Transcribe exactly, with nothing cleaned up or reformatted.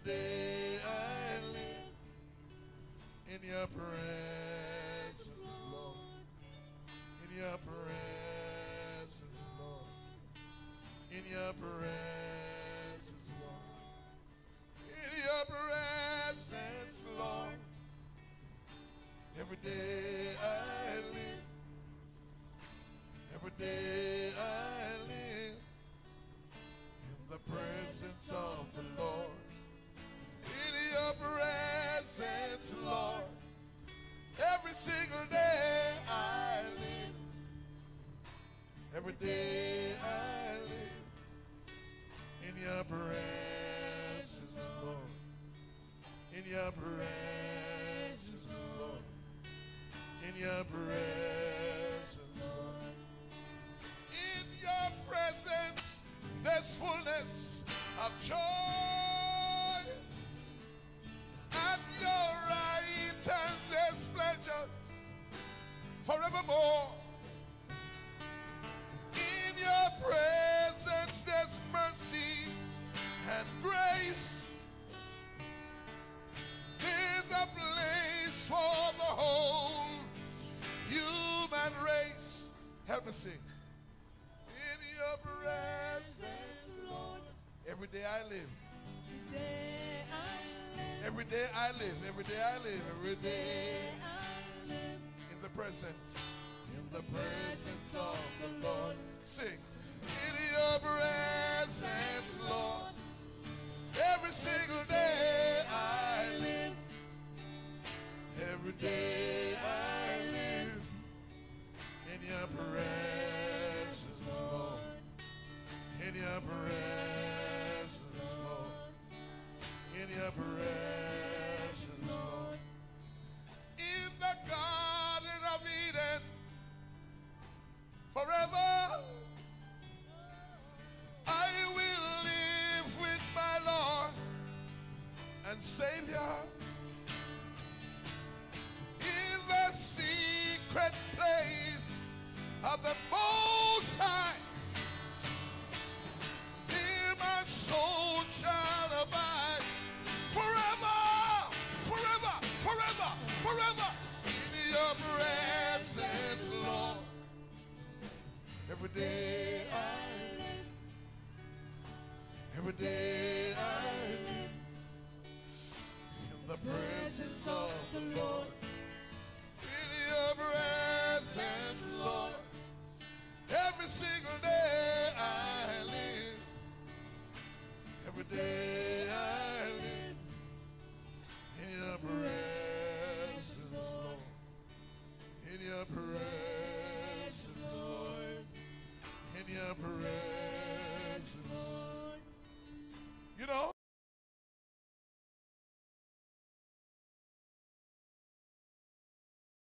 day I live in your presence, Lord. In your presence, Lord. In your presence, Lord. In your presence, Lord. Every day I live. Every day I live in the presence of the Lord. In your presence, Lord. Every single day I live. Every day I live in your presence, Lord. In your presence, Lord. In your presence, Lord. In your presence, there's fullness of joy. At your right hand, there's pleasures forevermore. In your presence, there's mercy and grace. There's a place for the whole human race. Help me sing. In your presence, Lord. Every day I live. Every day I live. Every day I live. Every day I live. Every day I live in the presence. In the presence of the Lord. Sing. In your presence, Lord. Every single day I live. Every day I live in your presence, Lord. In your presence, Lord. In your presence, Lord. In the Garden of Eden, forever I will live with my Lord and Savior. In the secret place of the Most High, there my soul shall abide forever, forever, forever, forever in your presence, Lord. Every day I live, every day I live in the presence of the Lord. In your presence, Lord. Every single day I live. Every day I live in your presence, Lord. In your presence, Lord. In your presence.